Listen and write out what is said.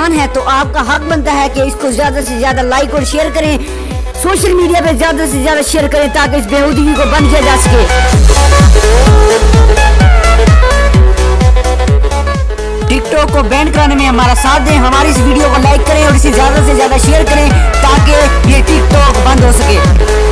मुसलमान हैं तो आपका हक बनता है कि इसको ज्यादा से ज्यादा लाइक और शेयर करें, सोशल मीडिया पे ज्यादा से ज्यादा शेयर करें ताकि इस बेहूदगी को बंद किया जा सके। टिकटॉक को बैन कराने में हमारा साथ दें, हमारी इस वीडियो को लाइक करें और इसे ज्यादा से ज्यादा शेयर करें ताकि ये टिकटॉक बंद हो सके।